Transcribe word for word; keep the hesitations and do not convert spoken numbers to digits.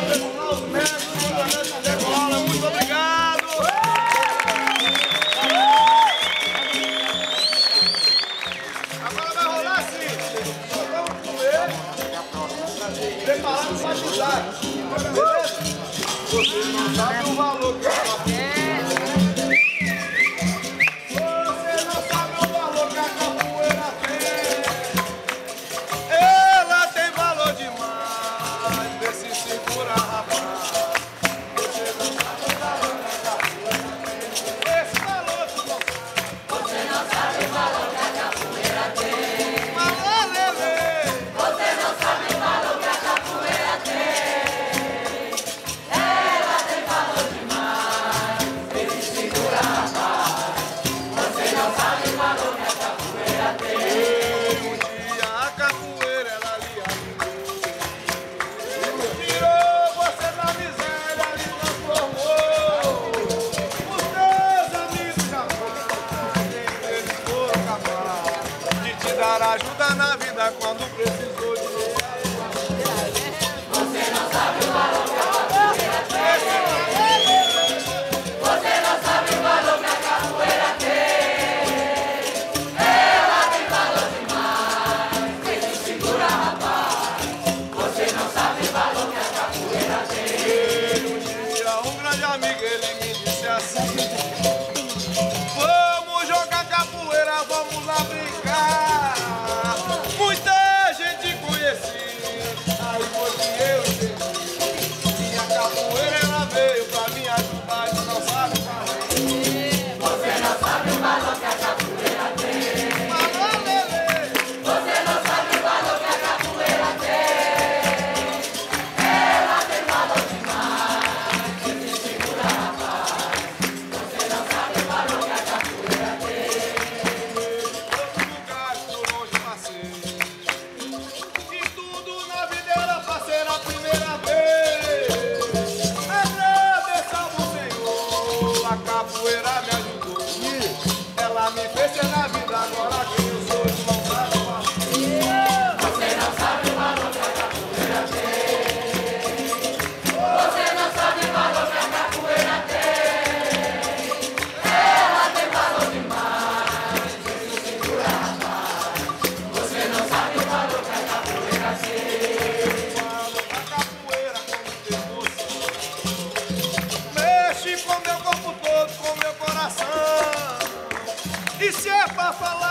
Muito obrigado! Agora vai rolar assim. Vamos comer. Preparado para ajudar. Beleza? Você não sabe o valor que eu faço. Você não sabe o valor que a capoeira tem. Ela tem valor demais. Vê se segura, rapaz. Você não sabe o valor que a capoeira tem. Esse valor que você Você não sabe o valor que a capoeira tem. Malalele. Você não sabe o valor que a capoeira tem. Ela tem valor demais. Vê se segura, rapaz. Você não sabe o valor que a capoeira tem. Um dia a capoeira ela lhe ajudou. Tirou você da miséria, lhe transformou. Os teus amigos jamais, eles foram capazes de te dar ajuda na vida quando precisou de você. Você não sabe o valor que a capoeira tem. Você não sabe o valor que a capoeira tem. Ela tem valor demais. Vê se segura, rapaz. Você não sabe o valor que a capoeira tem. Um dia um grande amigo ele me disse assim: vamos jogar capoeira, vamos lá brincar. Muita gente conhecida, aí foi que eu entendi. E a capoeira ela veio pra me ajudar e não sabe fazer. Você não sabe o valor que a capoeira tem. Malalele. Você não sabe o valor que a capoeira tem. Ela tem valor demais. Vê se segura, rapaz. Você não sabe o valor que a capoeira tem. Outros lugares por onde passei, e tudo na vida era pra ser a primeira vez. Agradeço ao Senhor, a capoeira me ajudou. Ela me fez ser na vida, agora quem eu sou, não sabe fazer. Você não sabe o valor que a capoeira tem. Você não sabe o valor que a capoeira tem. Ela tem valor demais. Vê se segura, rapaz. Você não sabe o valor que a capoeira tem. A capoeira com emoção mexe com meu corpo todo, com meu coração. E se é pra falar